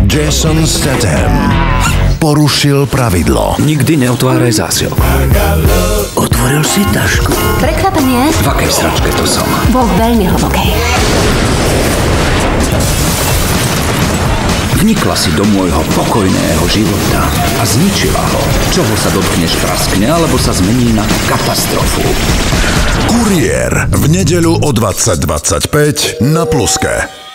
Jason Statham porušil pravidlo. Nikdy neotváraj zásielku. Otvoril si tašku. Prekvapenie? V akej sračke to som? Vo veľmi hlbokej. Vnikla si do môjho pokojného života a zničila ho. Čoho sa dotkneš, praskne, alebo sa zmení na katastrofu. Kuriér v nedeľu o 20:25 na Pluske.